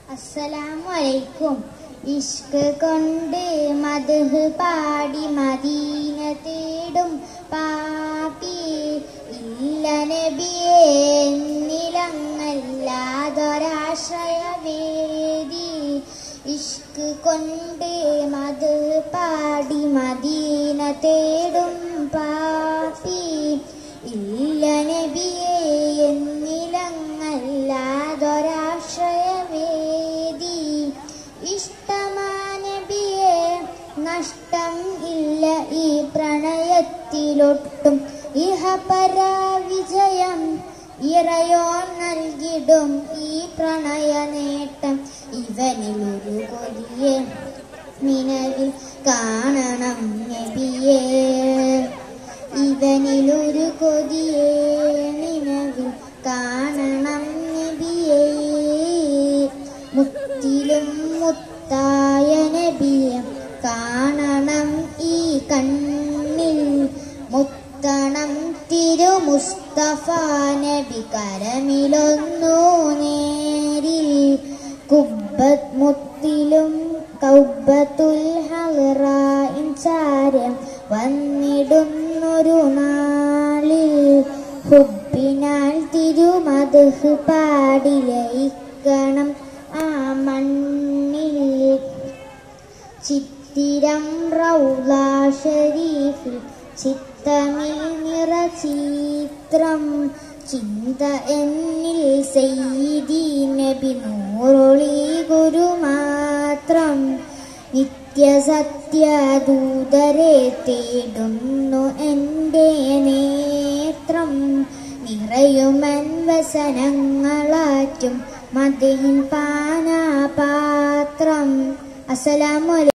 അസ്സലാമു അലൈക്കും. ഇഷ്ക് കൊണ്ട് മദ്ഹ് പാടി മദീന തേടും പാപി ഇല്ല നബിയേ നിലങ്ങല്ലാതൊരാശ്രയവേദി. ഇഷ്ക് കൊണ്ട് മദ്ഹ് പാടി മദീന തേടും പാപി ഇല്ല നബിയേ നിലങ്ങല്ലാതൊരാശ്രയവേദി. ഇഷ്ടമാനബിയെ നഷ്ടം ഇല്ല ഈ പ്രണയത്തിലൊട്ടും. ഇഹപര വിജയം ഇറയോൻ നൽകിടും ഈ പ്രണയ നേട്ടം. ഇവനിലൊരു കൊതിയെ നിലവിൽ കാണണം നബിയേ, ഇവനിലൊരു കൊതിയെ നിലവിൽ കാണണം നബിയേ. മുത്തിലും മുത്തായ നബിയെ കാണണം ഈ കണ്ണിൽ. മുത്തണം തിരു മുസ്തഫ നബി കരമിലൊന്നു നേരിൽ. കുബ്ബത്ത് മുത്തിലും കൗബത്തുൽ ഹളറായിൻ ചാരം വന്നിടുന്നൊരു നാളിൽ. ഹുബ്ബിനാൽ തിരുമദ്ഹ് പാടി ലയിക്കണം ആ മണ്ണിൽ. ചിത്തിരം റൗള ഷരീഫിൽ ചിത്തമിൽ നിറചിത്രം. ചിന്ത എന്നിൽ സയ്യിദി നബി നൂറൊളി ഗുരു മാത്രം. നിത്യസത്യദൂതരെ തേടുന്നു എൻ്റെ നേത്രം. നിറയുമൻ വസനങ്ങളാറ്റും മദ്ഹിൻ പാനപാത്രം. അസ്സലാമു അലൈക്കും.